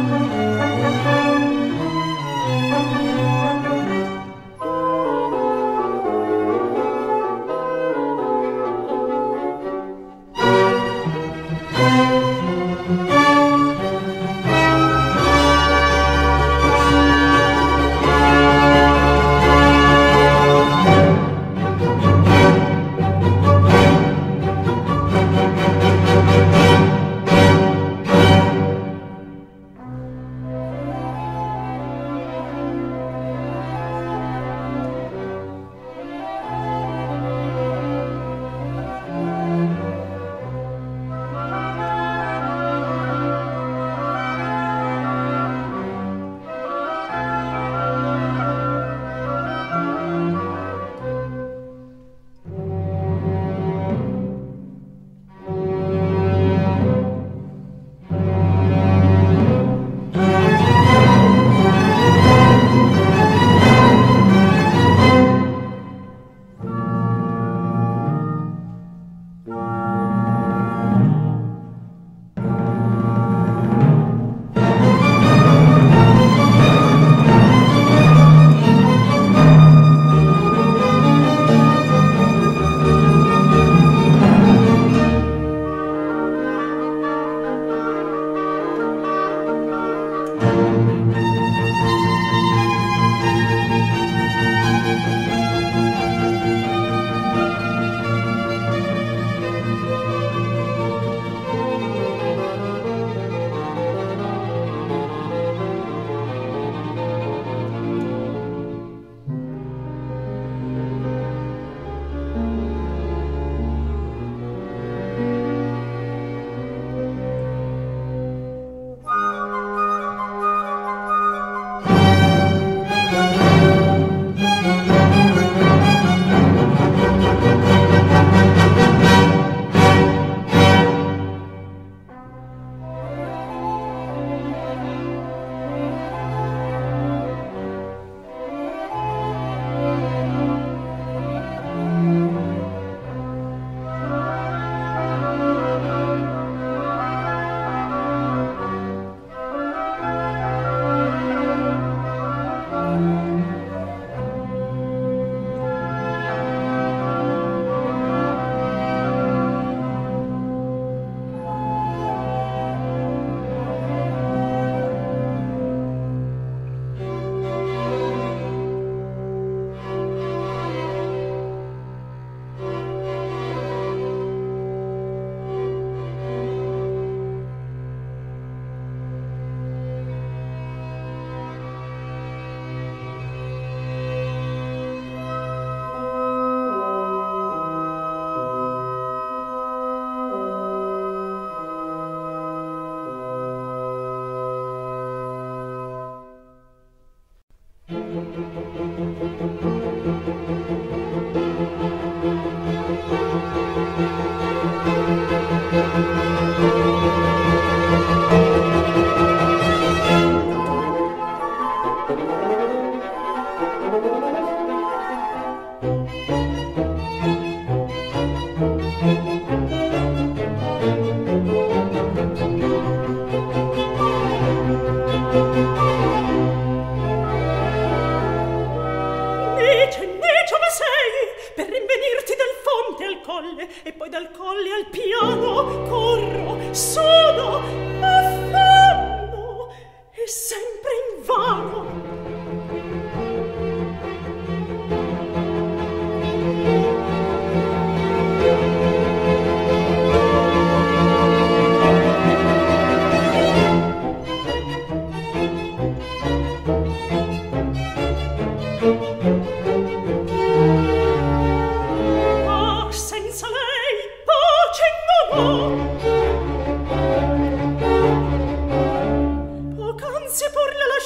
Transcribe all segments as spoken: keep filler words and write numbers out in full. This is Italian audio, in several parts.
Poc'anzi pur la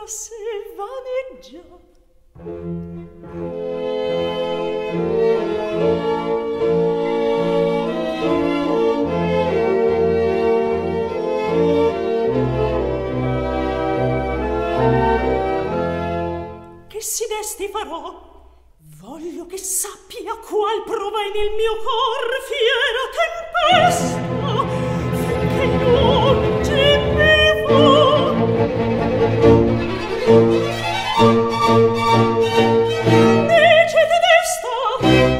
se vaneggia. Che si desti farò? Voglio che sappia qual prova nel mio cor fiera tempesta, finché non ci vivo. Dicete desta.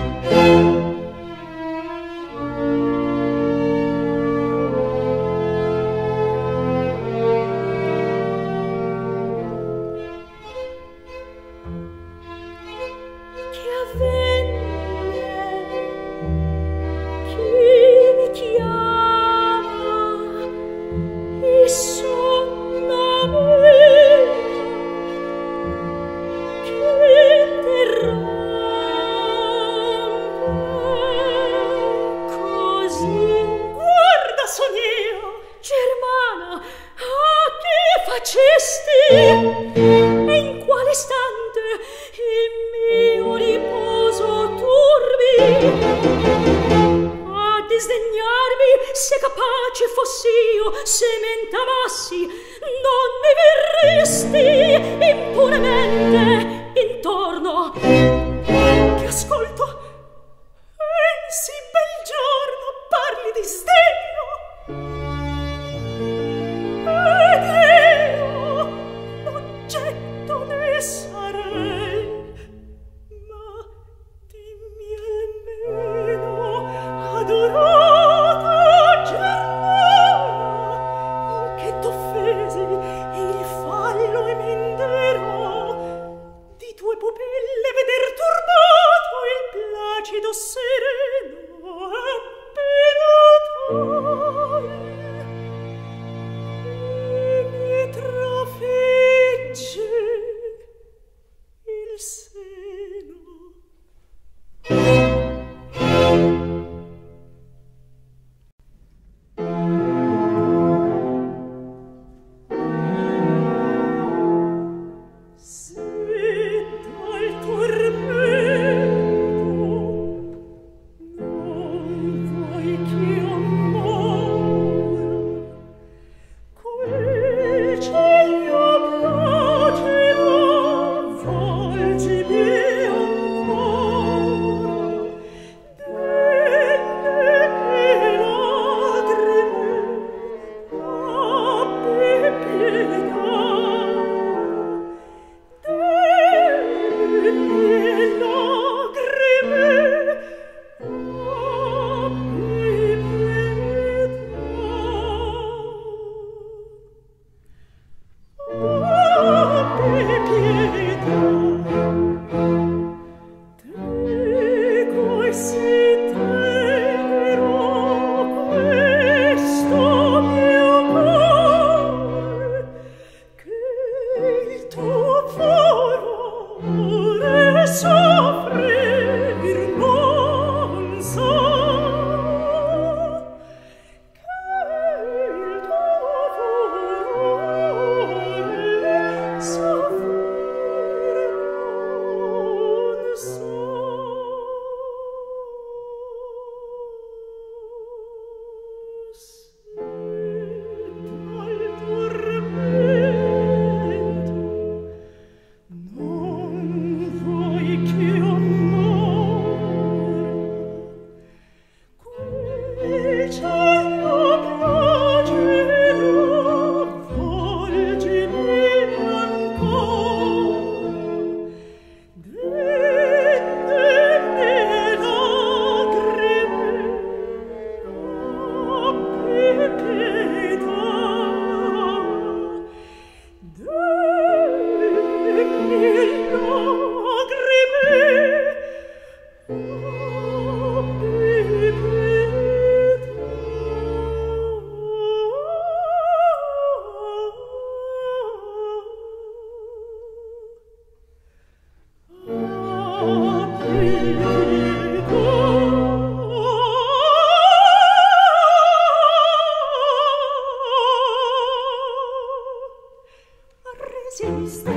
Resiste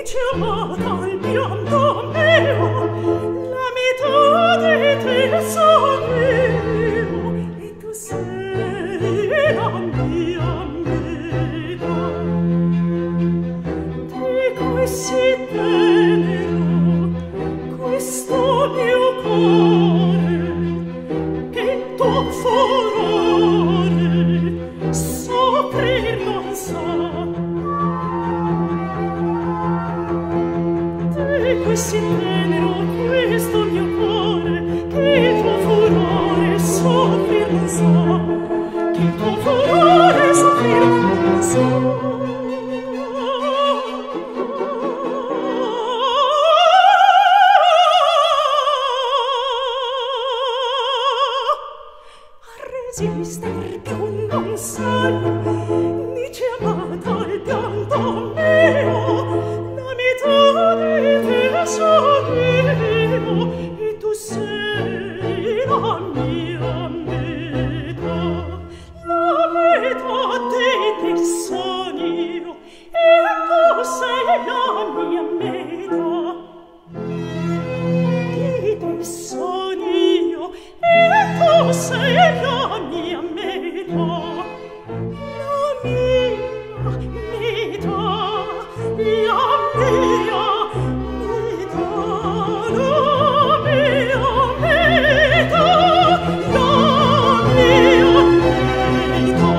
dice amata al pianto mio, la metà di te sono io, e tu sei la mia metà. Di così tenero questo mio cuore, che tuo furore soffrir non sa. Di così tenero questo mio cuore, che il tuo furore soffrir non sa, che il tuo furore soffrir non sa. Resister più non sai, dice amata al pianto mio, la metà di te sono io, e tu sei la mia metà. La metà di te sono io, e tu sei la mia metà. Di te sono io, e tu sei la mia metà. La mia metà, la mia metà, la mia metà, la mia metà.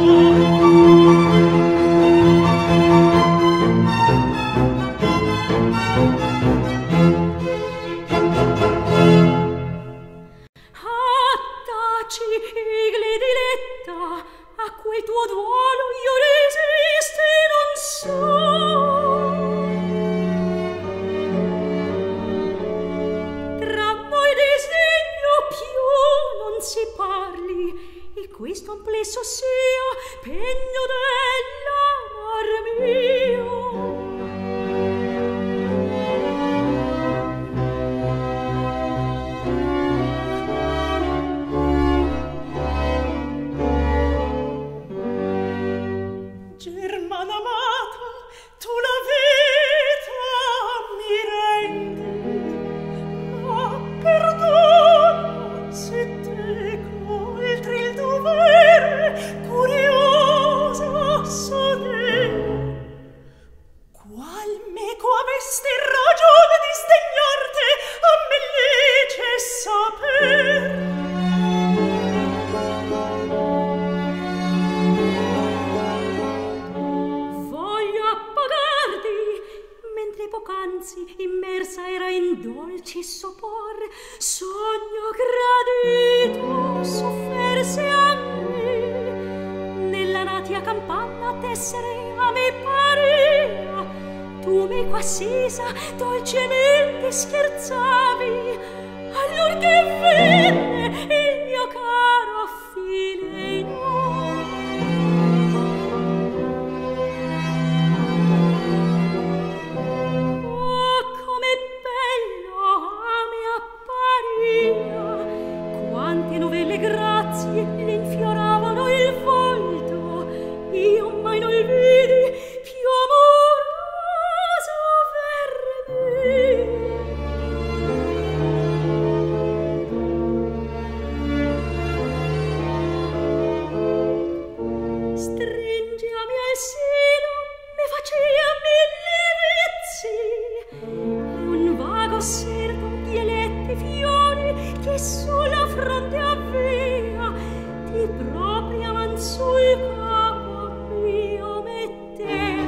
Taci, igli diletta, a quel tuo duolo io resisti non so. Tra voi disegno più non si parli, e questo amplesso sia pegno dell'amor mio. Germana amata, tu la vita mi rendi, ma perdona se teco oltre il dovere, curiosa sono io. Qual meco avesti ragione di sdegnarti, a me lice saper. Poc'anzi immersa era in dolci sopor, sogno gradito sofferse a me. Nella natia campagna tessere a me parea, tu me quassisa dolcemente scherzavi, allor che venne il mio caro Fileno. Quante novelle grazie le infioravano il volto, io mai non vidi più amoroso verme. Stringiami al seno, me facea mille vizi, un vago serto di eletti fiori che sulla fronte avea, ti propria man sul capo mio mettea.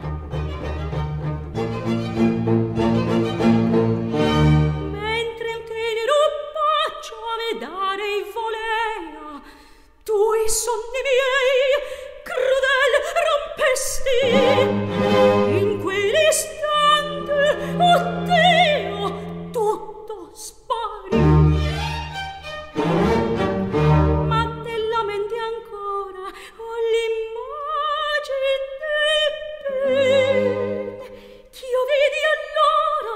Mentre un tenero bacio a me dare volea, tu i sonni miei crudel rompesti. In quell'istante, oh Dio, tutto spari. Ma nella mente ancora ho l'immagine bene ch'io vidi allora.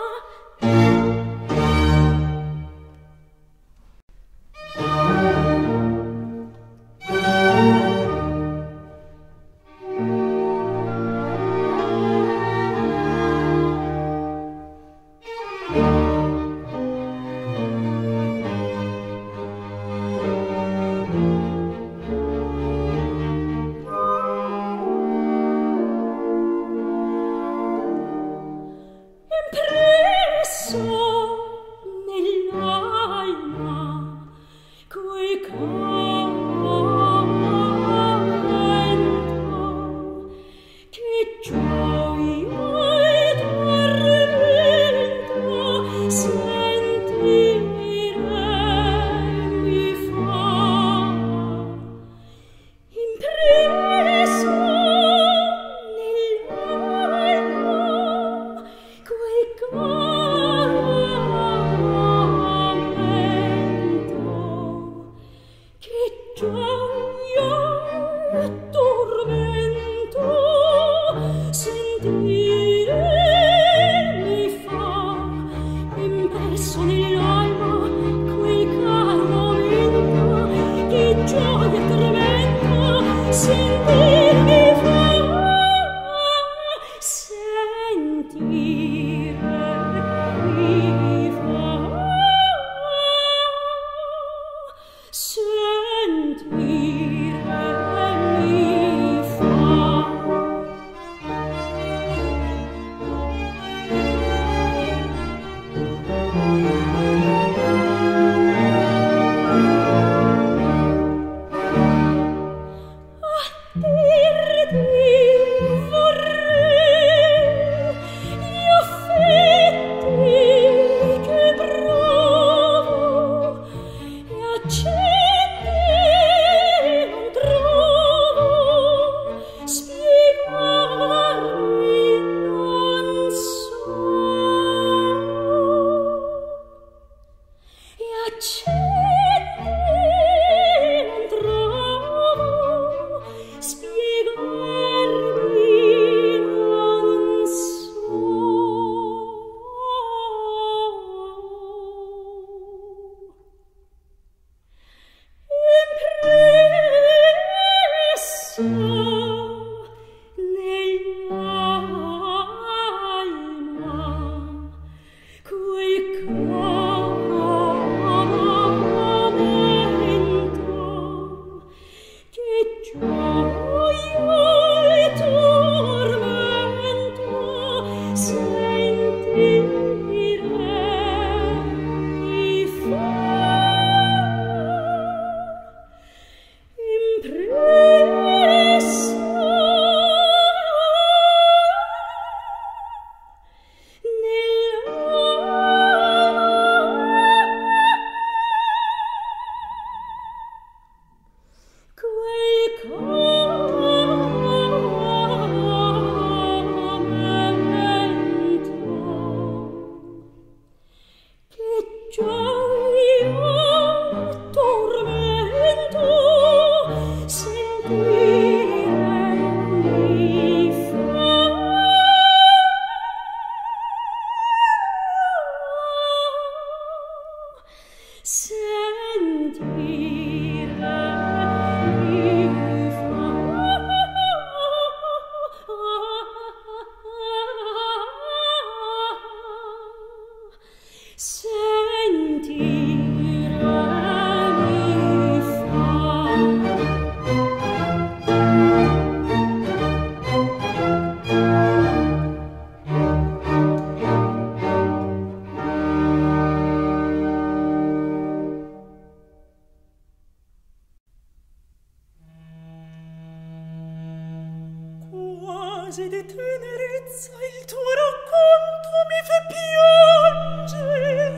quasi di tenerezza il tuo racconto mi fa piangere,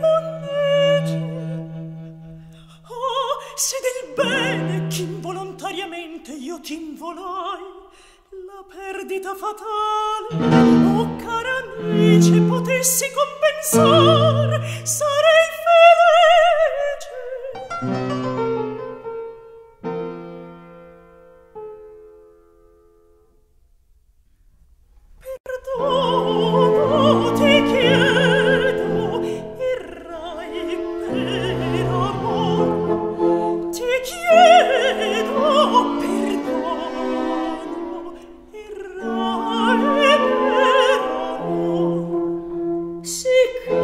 onneggia. Oh, se del bene ch'involontariamente io t'involai, la perdita fatale, oh cara amici, potessi compensar, sarei felice. Perdono, ti chiedo, errai per amor. Ti chiedo, perdono, errai per amor. Sì,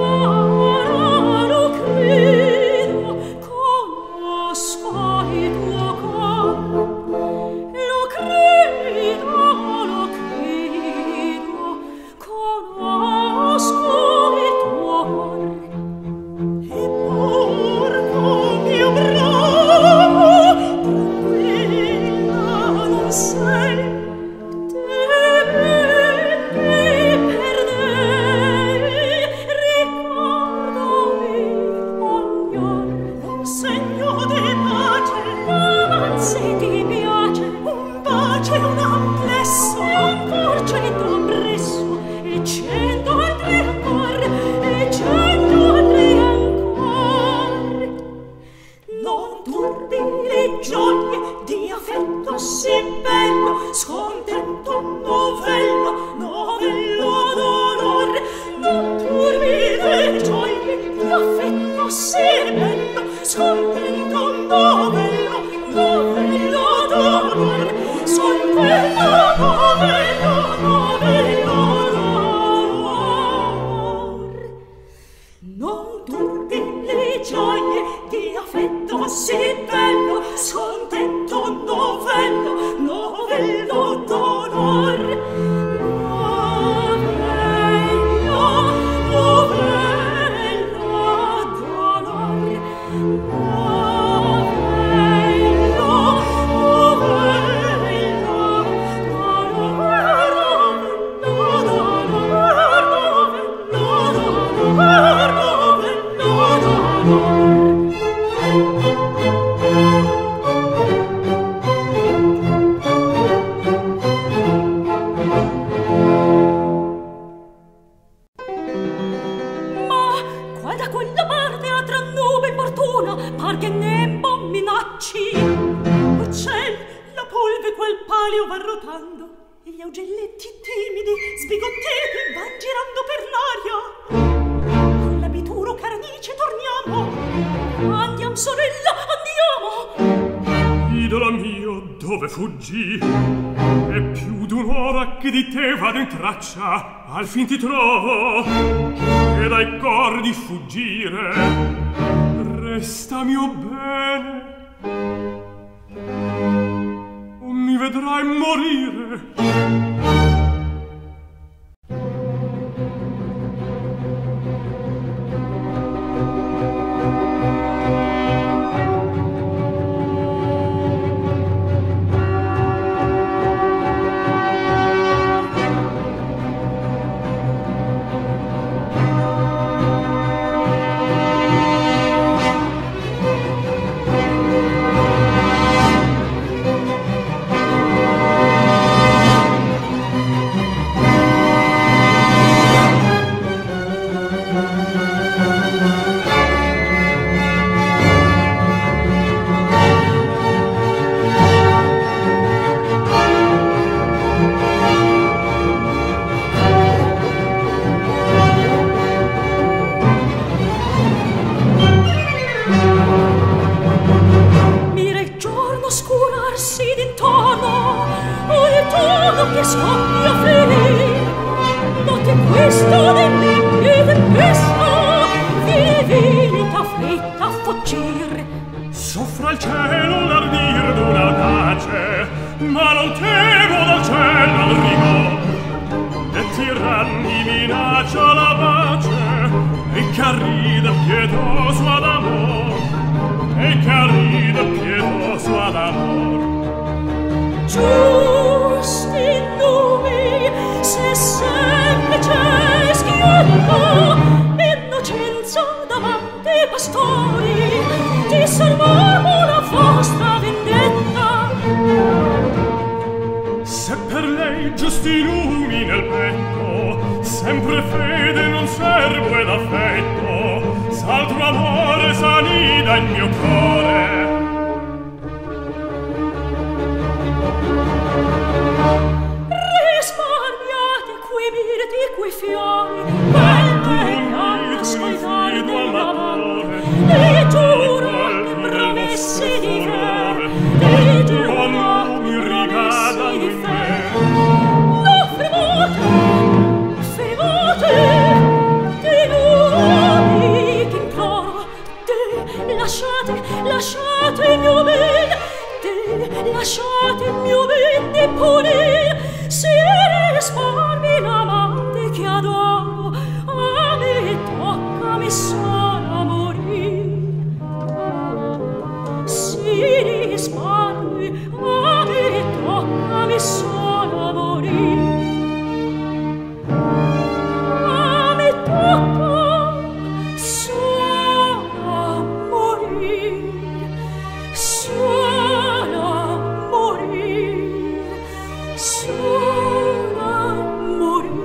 caro, credo, conosco il tuo cor. Lo credo, lo credo, conosco il tuo cor. E porco mio bravo, tranquilla non sei, Te mi perdei, ricordami ognor. un segno di pace, Avanzi ti piace, un bacio e un amplesso, un porcento appresso, e cento altri ancor, e cento altri ancor. non turbi le gioie di affetto sì bello, scontento novello, novello d'onor. Non turbi le gioie di affetto sì bello, Scontento novello, novello d'onor, scontento novello, novello d'onor. non turbi le gioie di affetto sì bello, scontento novello, novello d'onor. Novello, novello d'onor. Novello, Ma qual da quella parte a tra nube importuna par che nembo minacci? Oh ciel, la polve quel palio va rotando e gli augelletti timidi, sbigottiti, van girando per l'aria. Con l'abituro carnice torniamo. Andiam, sorella, andiamo! Idola mio, dove fuggi? È più d'un'ora che di te vado in traccia, al fin ti trovo, e dai cor di fuggire. Resta mio bene, o mi vedrai morire. dimmi che tempesto, vivilita fritta a fuggir. Soffra il cielo l'ardir d'una audace, ma non temo dal cielo al rigor. E tiranni minaccia la pace, e che arrida pietoso ad amor, e che arrida pietoso ad amor. Giusti numi, se semplice schietto, innocenza davanti ai pastori, ti servamo la vostra vendetta. Se per lei giusti numi nel petto, sempre fede non servo ed affetto, s'altro amore s'anida il mio cuore. Risparmiate quei mirti, quei fiori, belle non ascoltare dell'amore, e giuro che promessi di fe, e giuro che promessi di fe. No, fermate, fermate, di noi che imploro, te lasciate, lasciate il mio bene, te lasciate il mio bene di punire. Si risparmi l'amante che adoro, a me toccami solo morire. Si risparmi, a me toccami solo morire. A me tocca solo morire, solo morire, solo morire.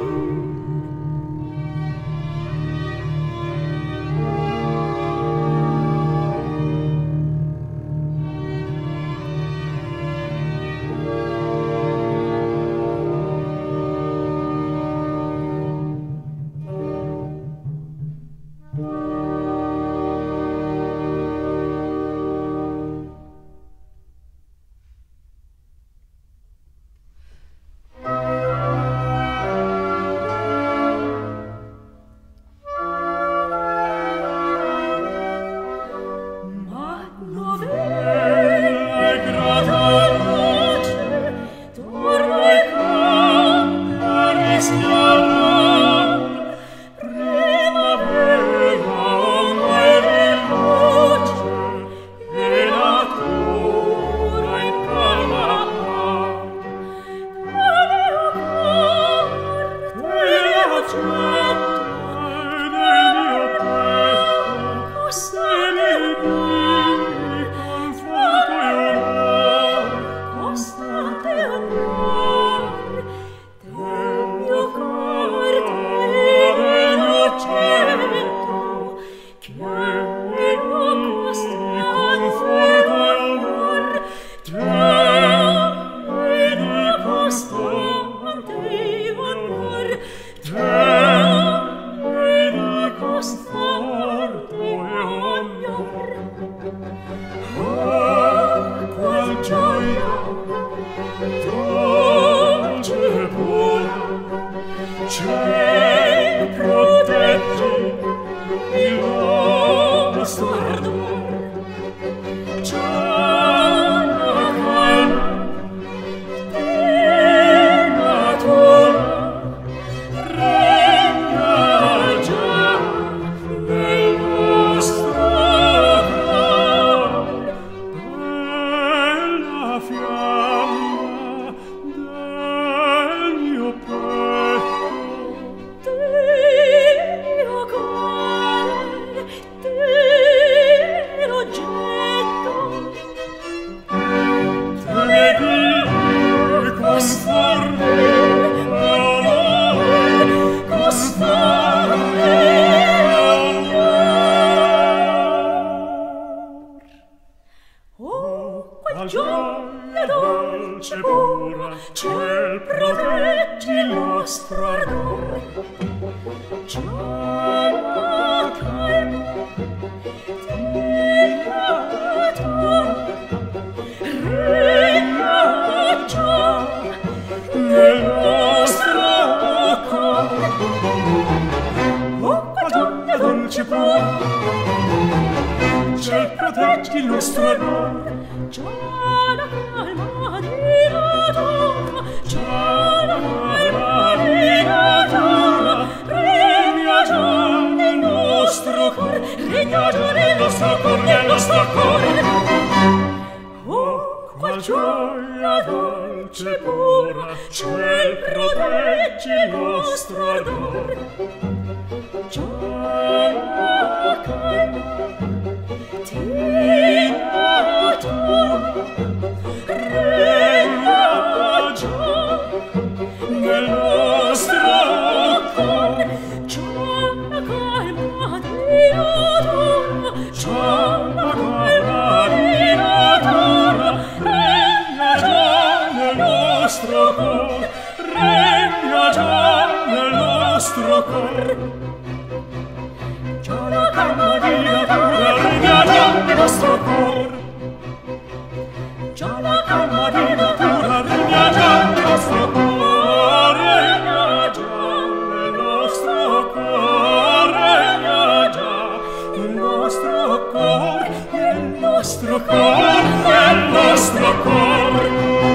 Nel nostro cuore dolce pur. Ciel proteggi il nostro amor. Già la calma di natura, già la calma di natura, regna già nel nostro cor, regna già nel nostro cor, nel nostro cor. Oh, qual gioia dolce pura, ciel proteggi il nostro ardor. Già la calma di natura, regna già nel nostro cor. Già la calma di natura, già la calma di natura, regna già nel nostro cor, regna già nel nostro cor. Già la calma di natura regna già nel nostro cor. Già la calma di natura regna già nel nostro cor, regna già nel nostro cor, regna già nel nostro cor, nel nostro cor, nel nostro cor.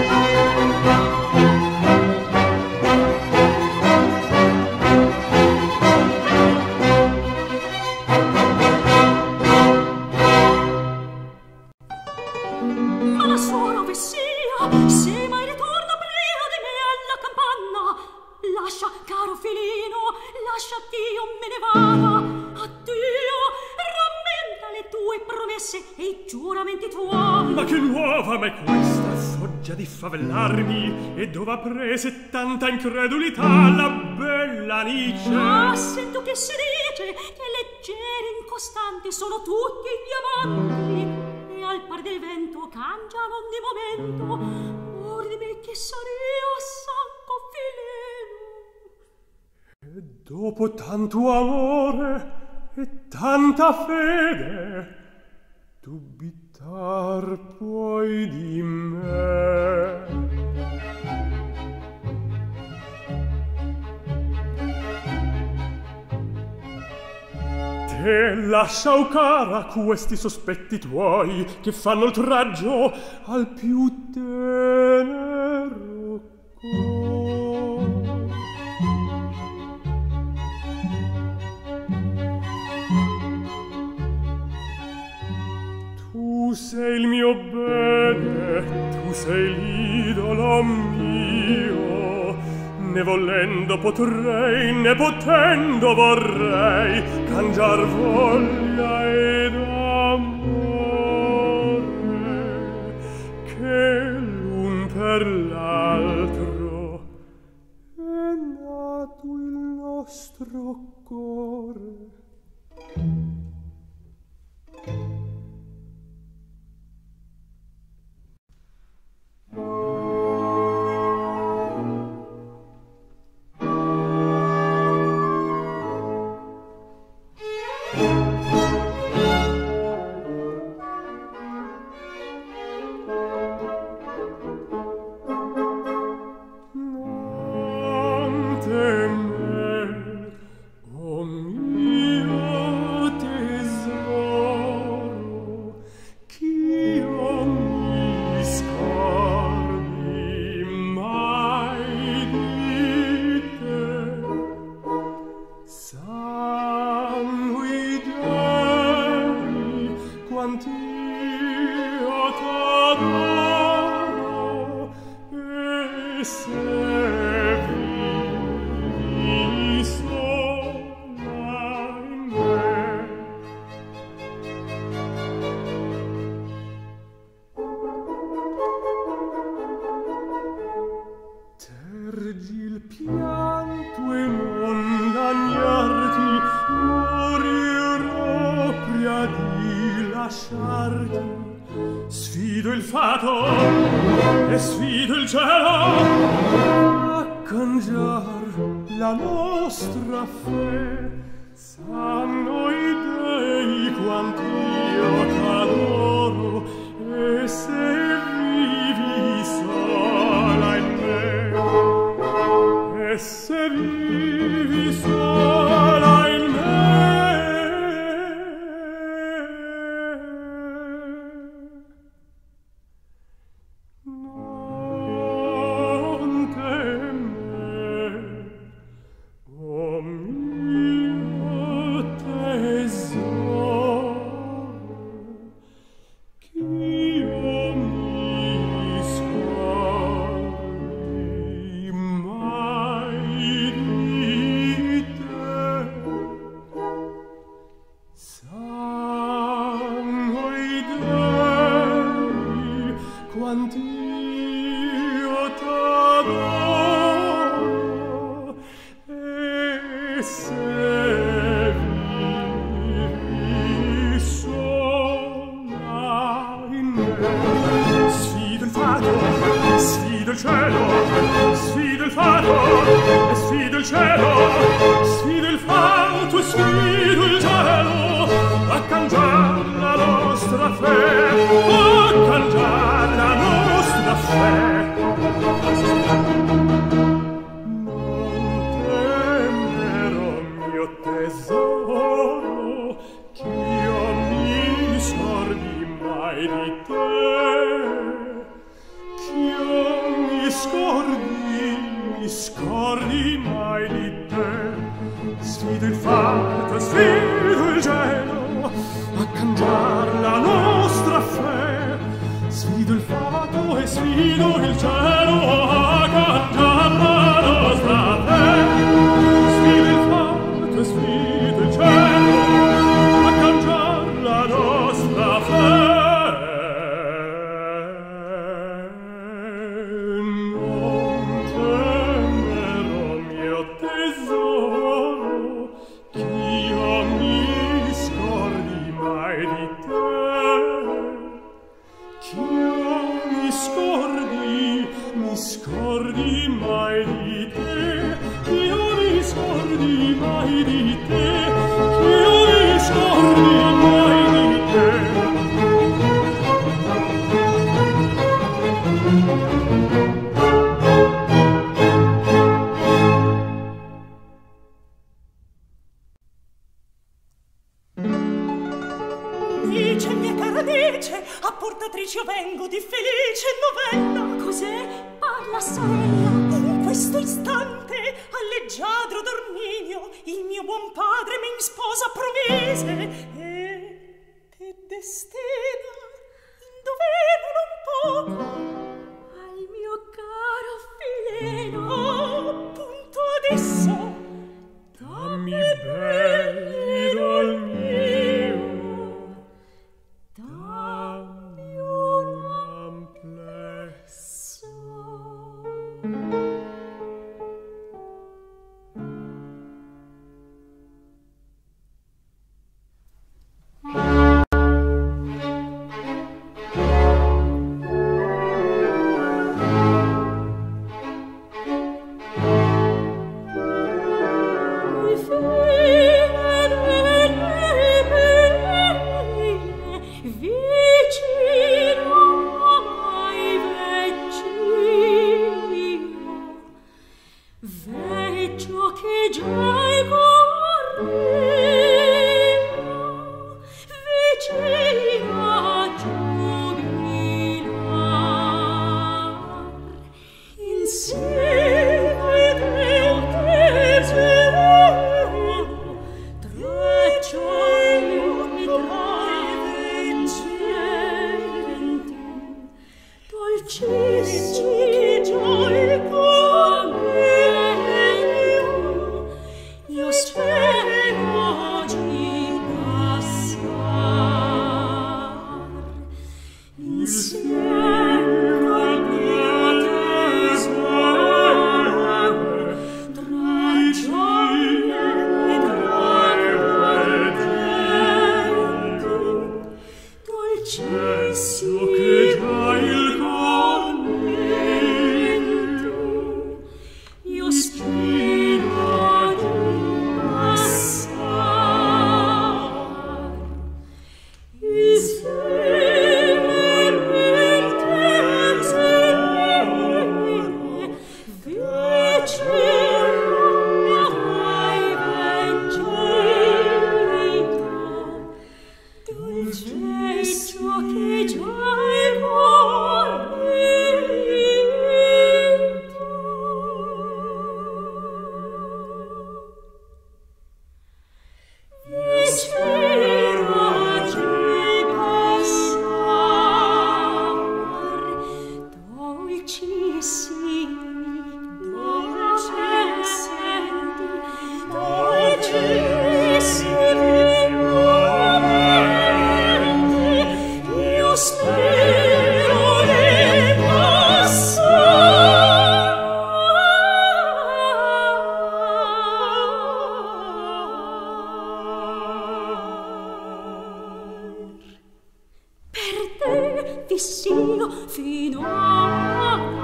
Di favellarmi, e dove ha prese tanta incredulità la bella Alice? Ah, sento che si dice che leggeri incostanti sono tutti gli amanti, e al par del vento cangiano ogni momento. Or di me che saria sanco fileno. E dopo tanto amore e tanta fede, dubitar puoi di me. Te lascia, o cara, questi sospetti tuoi che fanno oltraggio al più tenero cor. Tu sei il mio bene, tu sei l'idolo mio, ne volendo potrei, ne potendo vorrei cangiar voglia ed amore, che l'un per l'altro è nato il nostro core. Sfido il fato e sfido il cielo a cangiar la nostra fe. Sanno i dei quant'io t'adoro, e se vivi sola in me, e se vivi sola in me, fato e sfido il cielo a cangiar la nostra fe, a cangiar la nostra fe. Tesoro, ch'io mi scordi mai di te, ch'io mi scordi, mi scordi mai di te. Sfido il fato, sfido il cielo a cangiar la nostra fe. Sfido il fato e sfido il cielo a cangiar la nostra fe. Sfido il fato e sfido il cielo a cangiar la nostra fe. Non temerò, mio tesoro, ch'io mi scordi mai di te, ch'io mi scordi, mi scordi mai di te, ch'io mi scordi mai di te, ch'io mi scordi mai di te. Dice, mia cara, dice, a portatrice io vengo di felice novella. Cos'è? Parla, sorella. In questo istante al leggiadro Dorminio il mio buon padre mi in sposa promise e te destina indovena non poco Al mio caro fileno. appunto adesso Dammi belli dol mio, dammi un amplesso.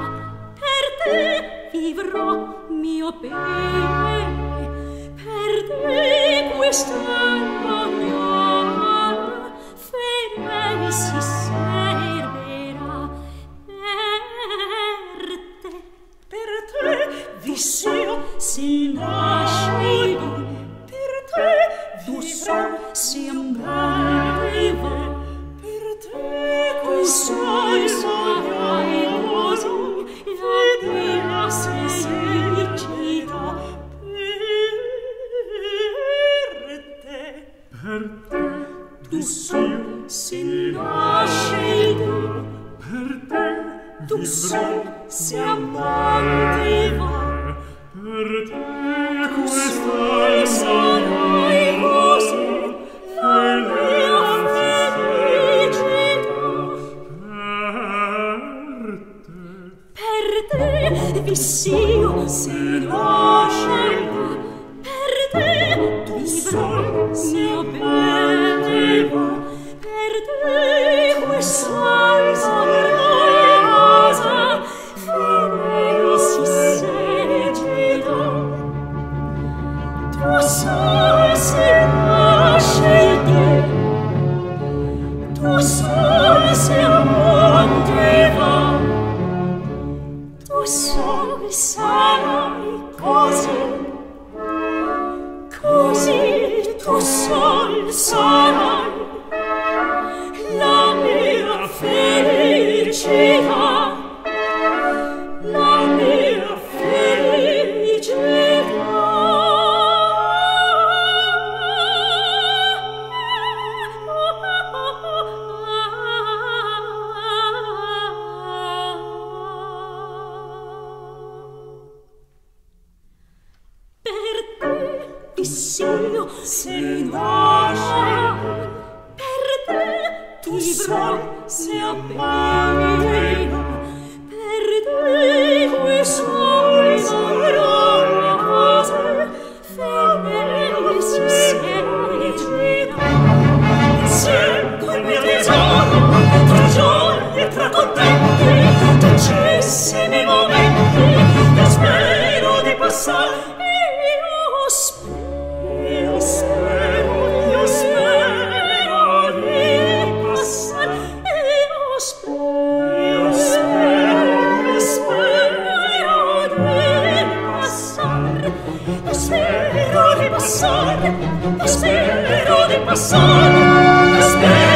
vivrò mio bene, per te te quest'anima mia fermei si servirà per te. Per te viss'io Si nasce per te tu vivrò sol si amava, per te tu sol sarai così fedele si felicità. per te Per te Tu sol si nasce, nasce, per te tu sol si amava, per te tu sol questa sarai così fedele felicità. per te Per te viss'io si nasce, per te tu sol si aveva, per te questa casa fedele si seggerà. Tu sol si nasce, tu sol si amava, tu sol sarai così, così tu sol sarai la mia felicità, la mia viss'io se nasce, per te tu vivrò se appena, per te qui soli sarà casa fedele si seggerà. Insieme col mio tesoro tra gioie e tra contenti dolcissimi momenti io spero di passare. Io spero, io spero, io spero di passare. Io spero, io spero, io spero di passare. Io spero di passare, io spero di passare, io spero